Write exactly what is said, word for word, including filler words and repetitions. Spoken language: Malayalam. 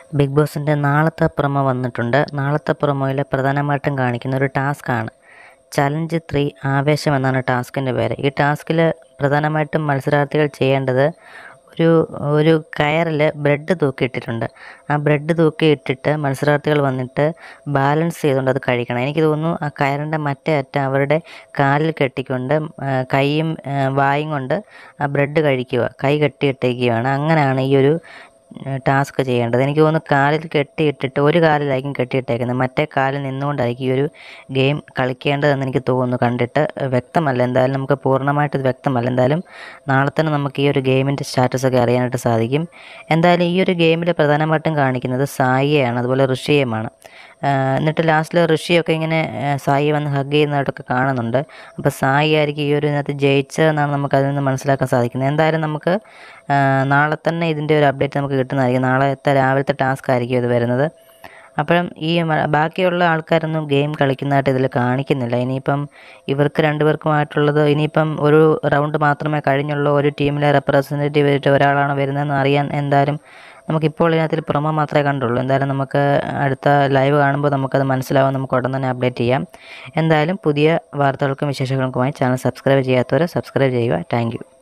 ബിഗ് ബോസിൻ്റെ നാളത്തെ പ്രൊമോ വന്നിട്ടുണ്ട്. നാളത്തെ പ്രൊമോയിൽ പ്രധാനമായിട്ടും കാണിക്കുന്ന ഒരു ടാസ്ക്കാണ് ചലഞ്ച് ത്രീ ആവേശം എന്നാണ് ടാസ്കിൻ്റെ പേര്. ഈ ടാസ്കിൽ പ്രധാനമായിട്ടും മത്സരാർത്ഥികൾ ചെയ്യേണ്ടത് ഒരു ഒരു കയറിൽ ബ്രെഡ് തൂക്കിയിട്ടിട്ടുണ്ട്. ആ ബ്രെഡ് തൂക്കിയിട്ടിട്ട് മത്സരാർത്ഥികൾ വന്നിട്ട് ബാലൻസ് ചെയ്തുകൊണ്ട് അത് കഴിക്കണം. എനിക്ക് തോന്നുന്നു ആ കയറിൻ്റെ മറ്റേ അറ്റം അവരുടെ കാലിൽ കെട്ടിക്കൊണ്ട് കൈയും വായും കൊണ്ട് ആ ബ്രെഡ് കഴിക്കുക, കൈ കെട്ടിയിട്ടേക്കുകയാണ്. അങ്ങനെയാണ് ഈ ഒരു ടാസ്ക് ചെയ്യേണ്ടത്. എനിക്ക് തോന്നുന്നു കാലിൽ കെട്ടിയിട്ടിട്ട് ഒരു കാലിലായിരിക്കും കെട്ടിയിട്ടേക്കുന്നത്, മറ്റേ കാലിൽ നിന്നുകൊണ്ടായിരിക്കും ഈ ഒരു ഗെയിം കളിക്കേണ്ടതെന്ന് എനിക്ക് തോന്നുന്നു. കണ്ടിട്ട് വ്യക്തമല്ല, എന്തായാലും നമുക്ക് പൂർണ്ണമായിട്ട് ഇത് വ്യക്തമല്ല. എന്തായാലും നാളെ തന്നെ നമുക്ക് ഈ ഒരു ഗെയിമിൻ്റെ സ്റ്റാറ്റസൊക്കെ അറിയാനായിട്ട് സാധിക്കും. എന്തായാലും ഈ ഒരു ഗെയിമിൽ പ്രധാനമായിട്ടും കാണിക്കുന്നത് സായിയെയാണ്, അതുപോലെ ഋഷിയെയുമാണ്. എന്നിട്ട് ലാസ്റ്റിൽ ഋഷിയൊക്കെ ഇങ്ങനെ സായി വന്ന് ഹഗ് ചെയ്യുന്നതായിട്ടൊക്കെ കാണുന്നുണ്ട്. അപ്പോൾ സായി ആയിരിക്കും ഈ ഒരു ഇതിനകത്ത് ജയിച്ചതെന്നാണ് നമുക്ക് അതിൽ നിന്ന് മനസ്സിലാക്കാൻ സാധിക്കുന്നത്. എന്തായാലും നമുക്ക് നാളെ തന്നെ ഇതിൻ്റെ ഒരു അപ്ഡേറ്റ് നമുക്ക് കിട്ടുന്നതായിരിക്കും. നാളത്തെ രാവിലത്തെ ടാസ്ക് ആയിരിക്കും ഇത് വരുന്നത്. അപ്പോഴും ഈ ബാക്കിയുള്ള ആൾക്കാരൊന്നും ഗെയിം കളിക്കുന്നതായിട്ട് ഇതിൽ കാണിക്കുന്നില്ല. ഇനിയിപ്പം ഇവർക്ക് രണ്ടുപേർക്കുമായിട്ടുള്ളത് ഇനിയിപ്പം ഒരു റൗണ്ട് മാത്രമേ കഴിഞ്ഞുള്ളൂ. ഒരു ടീമിലെ റെപ്രസെൻറ്റേറ്റീവ് ആയിട്ട് ഒരാളാണ് വരുന്നതെന്ന് അറിയാൻ എന്തായാലും നമുക്കിപ്പോൾ ഇതിനകത്തിൽ പ്രൊമോ മാത്രമേ കണ്ടുള്ളൂ. എന്തായാലും നമുക്ക് അടുത്ത ലൈവ് കാണുമ്പോൾ നമുക്കത് മനസ്സിലാവും. നമുക്ക് ഉടൻ തന്നെ അപ്ഡേറ്റ് ചെയ്യാം. എന്തായാലും പുതിയ വാർത്തകൾക്കും വിശേഷങ്ങൾക്കുമായി ചാനൽ സബ്സ്ക്രൈബ് ചെയ്യാത്തവർ സബ്സ്ക്രൈബ് ചെയ്യുക. താങ്ക്